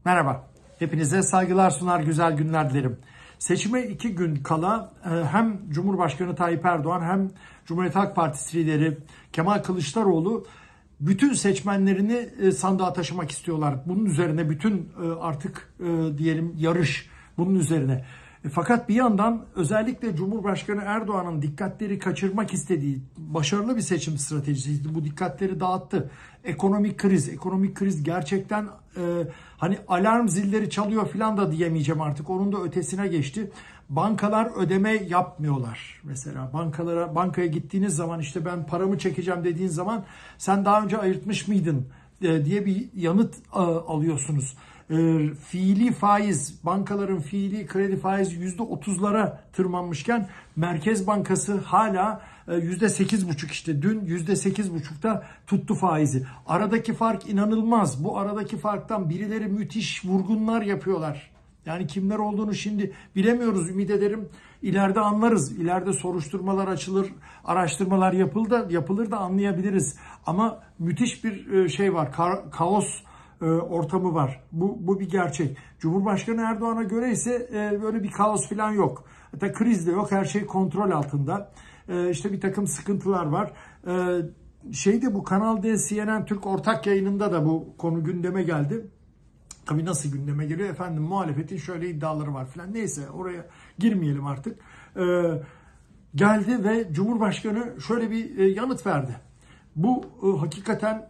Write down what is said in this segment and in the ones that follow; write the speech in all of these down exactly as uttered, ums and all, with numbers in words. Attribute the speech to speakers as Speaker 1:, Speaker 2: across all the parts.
Speaker 1: Merhaba, hepinize saygılar sunar, güzel günler dilerim. Seçime iki gün kala hem Cumhurbaşkanı Tayyip Erdoğan hem Cumhuriyet Halk Partisi lideri Kemal Kılıçdaroğlu bütün seçmenlerini sandığa taşımak istiyorlar. Bunun üzerine bütün artık diyelim yarış bunun üzerine. Fakat bir yandan özellikle Cumhurbaşkanı Erdoğan'ın dikkatleri kaçırmak istediği başarılı bir seçim stratejisiydi. Bu dikkatleri dağıttı. Ekonomik kriz, ekonomik kriz gerçekten e, hani alarm zilleri çalıyor falan da diyemeyeceğim artık. Onun da ötesine geçti. Bankalar ödeme yapmıyorlar. Mesela bankalara bankaya gittiğiniz zaman işte ben paramı çekeceğim dediğin zaman sen daha önce ayırtmış mıydın e, diye bir yanıt e, alıyorsunuz. E, fiili faiz, bankaların fiili kredi faizi yüzde otuzlara tırmanmışken Merkez Bankası hala e, yüzde sekiz buçuk işte dün yüzde sekiz buçukta tuttu faizi. Aradaki fark inanılmaz. Bu aradaki farktan birileri müthiş vurgunlar yapıyorlar. Yani kimler olduğunu şimdi bilemiyoruz. Ümit ederim ileride anlarız. İleride soruşturmalar açılır, araştırmalar yapılır da, yapılır da anlayabiliriz. Ama müthiş bir şey var. Ka- kaos ortamı var. Bu, bu bir gerçek. Cumhurbaşkanı Erdoğan'a göre ise böyle bir kaos falan yok. Hatta kriz de yok. Her şey kontrol altında. İşte bir takım sıkıntılar var. Şeyde bu Kanal D, C N N Türk ortak yayınında da bu konu gündeme geldi. Tabii nasıl gündeme geliyor? Efendim muhalefetin şöyle iddiaları var falan. Neyse oraya girmeyelim artık. Geldi ve Cumhurbaşkanı şöyle bir yanıt verdi. Bu hakikaten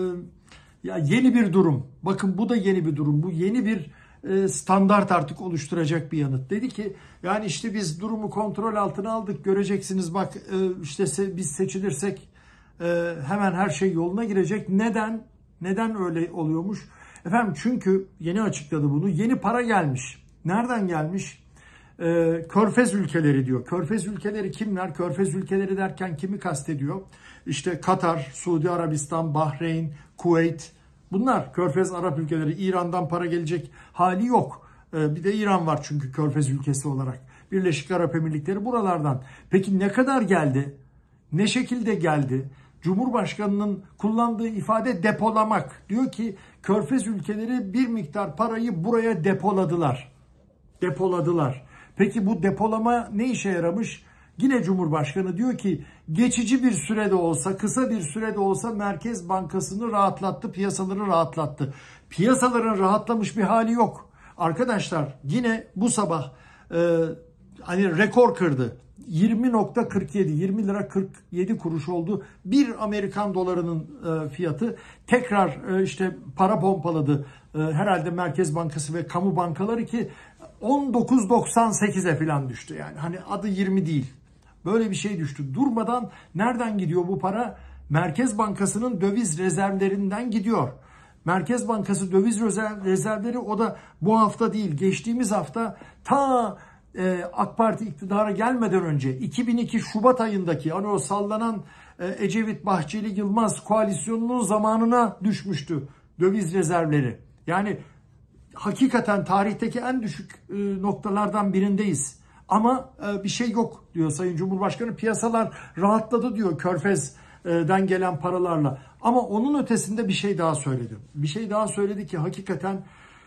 Speaker 1: ya yeni bir durum. Bakın bu da yeni bir durum. Bu yeni bir e, standart artık oluşturacak bir yanıt. Dedi ki yani işte biz durumu kontrol altına aldık. Göreceksiniz bak e, işte se, biz seçilirsek e, hemen her şey yoluna girecek. Neden? Neden öyle oluyormuş? Efendim çünkü yeni açıkladı bunu. Yeni para gelmiş. Nereden gelmiş? E, Körfez ülkeleri diyor. Körfez ülkeleri kimler? Körfez ülkeleri derken kimi kastediyor? İşte Katar, Suudi Arabistan, Bahreyn, Kuveyt. Bunlar Körfez Arap ülkeleri. İran'dan para gelecek hali yok. Bir de İran var çünkü Körfez ülkesi olarak. Birleşik Arap Emirlikleri buralardan. Peki ne kadar geldi? Ne şekilde geldi? Cumhurbaşkanının kullandığı ifade depolamak. Diyor ki Körfez ülkeleri bir miktar parayı buraya depoladılar. Depoladılar. Peki bu depolama ne işe yaramış? Yine Cumhurbaşkanı diyor ki geçici bir sürede olsa, kısa bir sürede olsa Merkez Bankası'nı rahatlattı, piyasaları rahatlattı. Piyasaların rahatlamış bir hali yok. Arkadaşlar yine bu sabah e, hani rekor kırdı. yirmi nokta kırk yedi, yirmi lira kırk yedi kuruş oldu. Bir Amerikan dolarının e, fiyatı tekrar e, işte para pompaladı. E, herhalde Merkez Bankası ve kamu bankaları ki on dokuz doksan sekize falan düştü yani. Hani adı yirmi değil. Böyle bir şey düştü. Durmadan nereden gidiyor bu para? Merkez Bankası'nın döviz rezervlerinden gidiyor. Merkez Bankası döviz rezervleri o da bu hafta değil, geçtiğimiz hafta ta e, AK Parti iktidara gelmeden önce iki bin iki Şubat ayındaki hani o sallanan e, Ecevit Bahçeli Yılmaz koalisyonunun zamanına düşmüştü döviz rezervleri. Yani hakikaten tarihteki en düşük e, noktalardan birindeyiz. Ama bir şey yok diyor Sayın Cumhurbaşkanı. Piyasalar rahatladı diyor Körfez'den gelen paralarla. Ama onun ötesinde bir şey daha söyledi. Bir şey daha söyledi ki hakikaten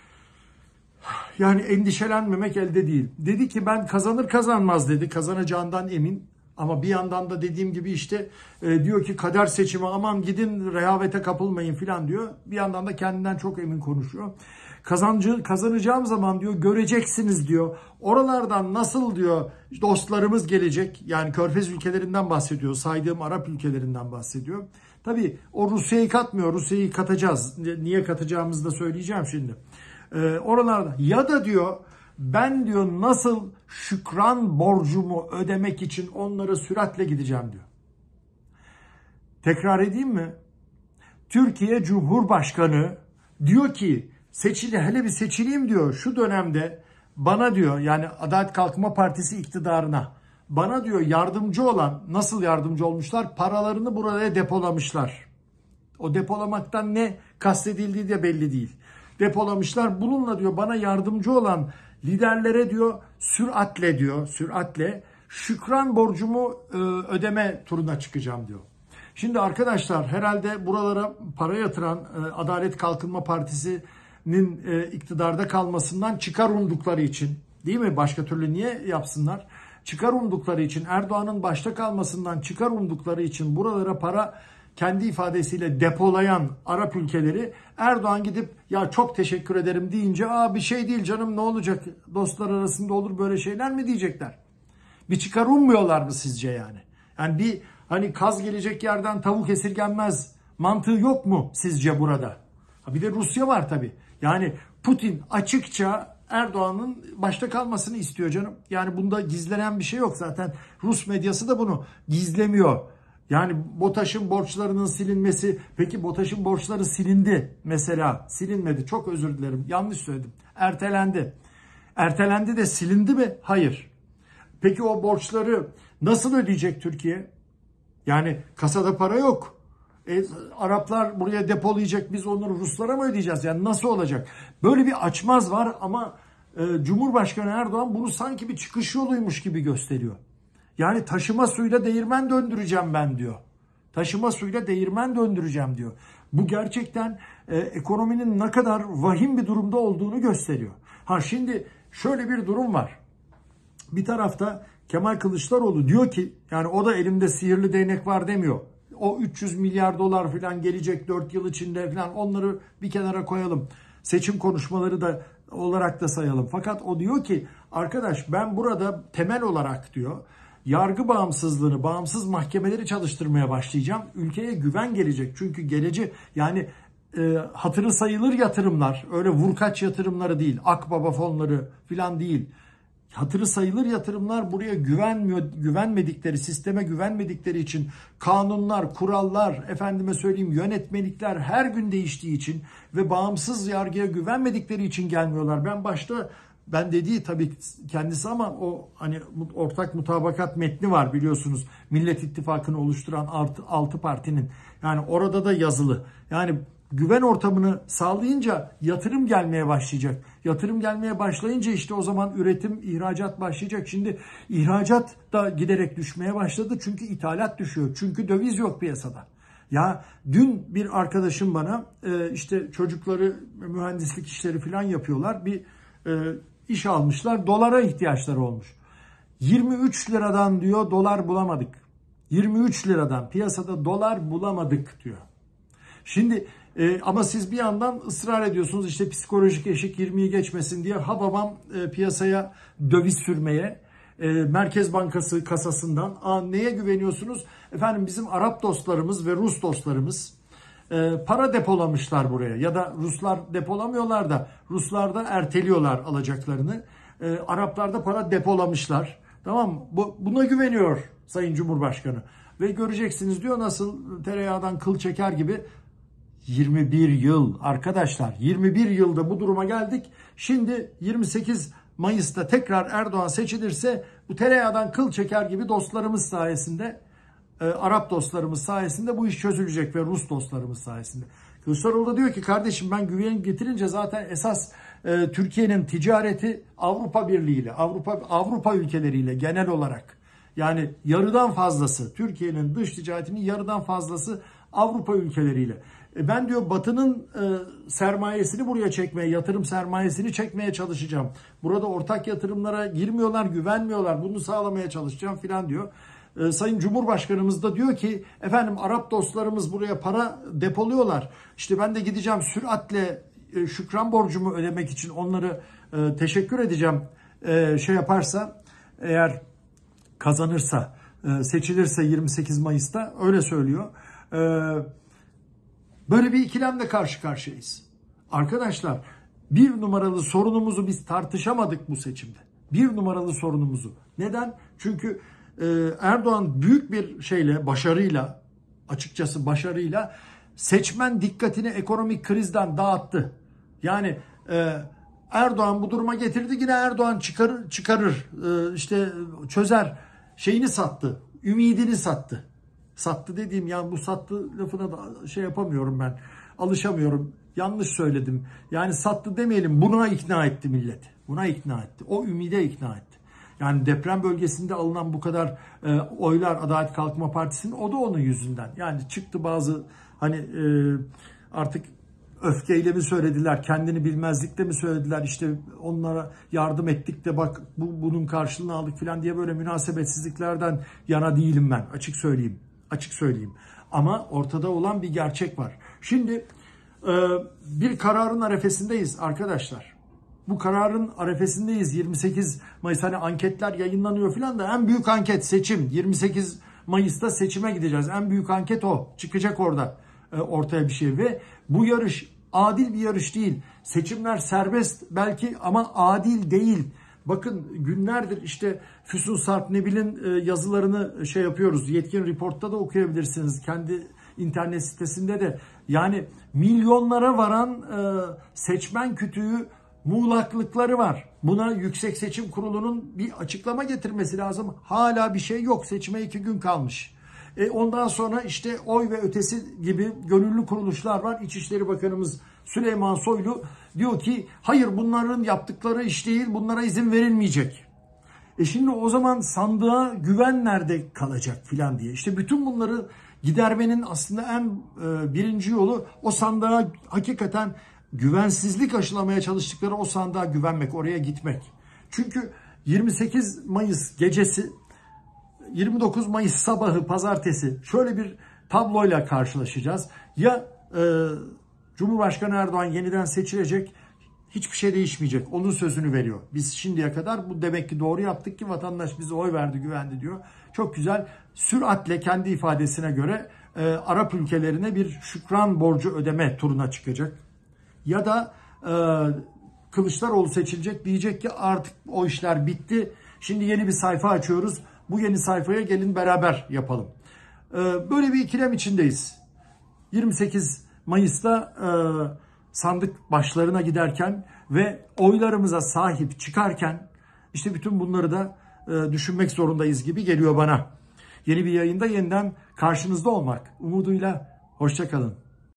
Speaker 1: yani endişelenmemek elde değil. Dedi ki ben kazanır kazanmaz dedi. Kazanacağından emin. Ama bir yandan da dediğim gibi işte e, diyor ki kader seçimi aman gidin rehavete kapılmayın falan diyor. Bir yandan da kendinden çok emin konuşuyor. Kazancı, kazanacağım zaman diyor göreceksiniz diyor. Oralardan nasıl diyor dostlarımız gelecek. Yani Körfez ülkelerinden bahsediyor. Saydığım Arap ülkelerinden bahsediyor. Tabii o Rusya'yı katmıyor. Rusya'yı katacağız. Niye katacağımızı da söyleyeceğim şimdi. Ee, oralarda ya da diyor ben diyor nasıl şükran borcumu ödemek için onlara süratle gideceğim diyor. Tekrar edeyim mi? Türkiye Cumhurbaşkanı diyor ki seçili hele bir seçileyim diyor şu dönemde bana diyor yani Adalet Kalkınma Partisi iktidarına bana diyor yardımcı olan nasıl yardımcı olmuşlar paralarını buraya depolamışlar. O depolamaktan ne kastedildiği de belli değil. Depolamışlar bununla diyor bana yardımcı olan liderlere diyor süratle diyor süratle şükran borcumu ödeme turuna çıkacağım diyor. Şimdi arkadaşlar herhalde buralara para yatıran Adalet Kalkınma Partisi Erdoğan'ın e, iktidarda kalmasından çıkar umdukları için, değil mi? Başka türlü niye yapsınlar? Çıkar umdukları için, Erdoğan'ın başta kalmasından çıkar umdukları için buralara para kendi ifadesiyle depolayan Arap ülkeleri Erdoğan gidip ya çok teşekkür ederim deyince aa bir şey değil canım ne olacak dostlar arasında olur böyle şeyler mi diyecekler? Bir çıkar ummuyorlar mı sizce yani? Yani bir hani kaz gelecek yerden tavuk esirgenmez mantığı yok mu sizce burada? Bir de Rusya var tabii. Yani Putin açıkça Erdoğan'ın başta kalmasını istiyor canım. Yani bunda gizlenen bir şey yok zaten. Rus medyası da bunu gizlemiyor. Yani BOTAŞ'ın borçlarının silinmesi. Peki BOTAŞ'ın borçları silindi mesela. Silinmedi. Çok özür dilerim. Yanlış söyledim. Ertelendi. Ertelendi de silindi mi? Hayır. Peki o borçları nasıl ödeyecek Türkiye? Yani kasada para yok. E, Araplar buraya depolayacak, biz onları Ruslara mı ödeyeceğiz? Yani nasıl olacak? Böyle bir açmaz var ama e, Cumhurbaşkanı Erdoğan bunu sanki bir çıkış yoluymuş gibi gösteriyor. Yani taşıma suyla değirmen döndüreceğim ben diyor. Taşıma suyla değirmen döndüreceğim diyor. Bu gerçekten e, ekonominin ne kadar vahim bir durumda olduğunu gösteriyor. Ha şimdi şöyle bir durum var. Bir tarafta Kemal Kılıçdaroğlu diyor ki yani o da elimde sihirli değnek var demiyor. O üç yüz milyar dolar falan gelecek dört yıl içinde falan onları bir kenara koyalım. Seçim konuşmaları da olarak da sayalım. Fakat o diyor ki arkadaş ben burada temel olarak diyor yargı bağımsızlığını, bağımsız mahkemeleri çalıştırmaya başlayacağım. Ülkeye güven gelecek. Çünkü geleceği yani e, hatırı sayılır yatırımlar, öyle vurkaç yatırımları değil, Akbaba fonları falan değil. Hatırı sayılır yatırımlar buraya güvenmiyor, güvenmedikleri, sisteme güvenmedikleri için kanunlar, kurallar, efendime söyleyeyim yönetmelikler her gün değiştiği için ve bağımsız yargıya güvenmedikleri için gelmiyorlar. Ben başta ben dediği tabii kendisi ama o hani ortak mutabakat metni var biliyorsunuz. Millet İttifakı'nı oluşturan altı partinin yani orada da yazılı. Yani güven ortamını sağlayınca yatırım gelmeye başlayacak. Yatırım gelmeye başlayınca işte o zaman üretim, ihracat başlayacak. Şimdi ihracat da giderek düşmeye başladı çünkü ithalat düşüyor. Çünkü döviz yok piyasada. Ya dün bir arkadaşım bana işte çocukları mühendislik işleri falan yapıyorlar. Bir iş almışlar. Dolara ihtiyaçları olmuş. yirmi üç liradan diyor dolar bulamadık. yirmi üç liradan piyasada dolar bulamadık diyor. Şimdi e, ama siz bir yandan ısrar ediyorsunuz işte psikolojik eşik yirmiyi geçmesin diye ha babam e, piyasaya döviz sürmeye e, Merkez Bankası kasasından a, neye güveniyorsunuz? Efendim bizim Arap dostlarımız ve Rus dostlarımız e, para depolamışlar buraya ya da Ruslar depolamıyorlar da Ruslar da erteliyorlar alacaklarını. E, Araplar da para depolamışlar. Tamam mı? Bu, buna güveniyor Sayın Cumhurbaşkanı. Ve göreceksiniz diyor nasıl tereyağdan kıl çeker gibi yirmi bir yıl arkadaşlar yirmi bir yılda bu duruma geldik. Şimdi yirmi sekiz Mayıs'ta tekrar Erdoğan seçilirse bu tereyağdan kıl çeker gibi dostlarımız sayesinde e, Arap dostlarımız sayesinde bu iş çözülecek ve Rus dostlarımız sayesinde. Kılıçdaroğlu da diyor ki kardeşim ben güven getirince zaten esas e, Türkiye'nin ticareti Avrupa Birliği ile Avrupa Avrupa ülkeleriyle genel olarak yani yarıdan fazlası Türkiye'nin dış ticaretinin yarıdan fazlası Avrupa ülkeleriyle. E ben diyor Batı'nın e, sermayesini buraya çekmeye, yatırım sermayesini çekmeye çalışacağım. Burada ortak yatırımlara girmiyorlar, güvenmiyorlar. Bunu sağlamaya çalışacağım filan diyor. E, Sayın Cumhurbaşkanımız da diyor ki efendim Arap dostlarımız buraya para depoluyorlar. İşte ben de gideceğim süratle e, şükran borcumu ödemek için onları e, teşekkür edeceğim. E, şey yaparsa eğer kazanırsa, e, seçilirse yirmi sekiz Mayıs'ta öyle söylüyor. E, Böyle bir ikilemle karşı karşıyayız. Arkadaşlar bir numaralı sorunumuzu biz tartışamadık bu seçimde. Bir numaralı sorunumuzu. Neden? Çünkü e, Erdoğan büyük bir şeyle, başarıyla, açıkçası başarıyla seçmen dikkatini ekonomik krizden dağıttı. Yani e, Erdoğan bu duruma getirdi yine Erdoğan çıkarır, çıkarır e, işte çözer şeyini sattı, ümidini sattı. Sattı dediğim yani bu sattı lafına da şey yapamıyorum ben. Alışamıyorum. Yanlış söyledim. Yani sattı demeyelim. Buna ikna etti milleti. Buna ikna etti. O ümide ikna etti. Yani deprem bölgesinde alınan bu kadar e, oylar Adalet Kalkınma Partisi'nin o da onun yüzünden. Yani çıktı bazı hani e, artık öfkeyle mi söylediler, kendini bilmezlikle mi söylediler, işte onlara yardım ettik de bak bu, bunun karşılığını aldık falan diye böyle münasebetsizliklerden yana değilim ben, açık söyleyeyim. Açık söyleyeyim. Ama ortada olan bir gerçek var. Şimdi bir kararın arefesindeyiz arkadaşlar. Bu kararın arefesindeyiz. yirmi sekiz Mayıs, hani anketler yayınlanıyor falan da en büyük anket seçim. yirmi sekiz Mayıs'ta seçime gideceğiz. En büyük anket o. Çıkacak orada ortaya bir şey ve bu yarış adil bir yarış değil. Seçimler serbest belki ama adil değil. Bakın günlerdir işte Füsun Sarp Nebil'in yazılarını şey yapıyoruz. Yetkin Report'ta da okuyabilirsiniz. Kendi internet sitesinde de. Yani milyonlara varan seçmen kütüğü muğlaklıkları var. Buna Yüksek Seçim Kurulu'nun bir açıklama getirmesi lazım. Hala bir şey yok. Seçime iki gün kalmış. E ondan sonra işte oy ve ötesi gibi gönüllü kuruluşlar var. İçişleri Bakanımız Süleyman Soylu diyor ki hayır bunların yaptıkları iş değil, bunlara izin verilmeyecek. E şimdi o zaman sandığa güven nerede kalacak filan diye. İşte bütün bunları gidermenin aslında en e, birinci yolu o sandığa hakikaten güvensizlik aşılamaya çalıştıkları o sandığa güvenmek, oraya gitmek. Çünkü yirmi sekiz Mayıs gecesi, yirmi dokuz Mayıs sabahı pazartesi şöyle bir tabloyla karşılaşacağız. Ya e, Cumhurbaşkanı Erdoğan yeniden seçilecek, hiçbir şey değişmeyecek. Onun sözünü veriyor. Biz şimdiye kadar bu demek ki doğru yaptık ki vatandaş bize oy verdi, güvendi diyor. Çok güzel. Süratle kendi ifadesine göre e, Arap ülkelerine bir şükran borcu ödeme turuna çıkacak. Ya da e, Kılıçdaroğlu seçilecek, diyecek ki artık o işler bitti. Şimdi yeni bir sayfa açıyoruz. Bu yeni sayfaya gelin beraber yapalım. E, böyle bir ikilem içindeyiz. yirmi sekiz Mayıs'ta e, sandık başlarına giderken ve oylarımıza sahip çıkarken işte bütün bunları da e, düşünmek zorundayız gibi geliyor bana. Yeni bir yayında yeniden karşınızda olmak umuduyla hoşça kalın.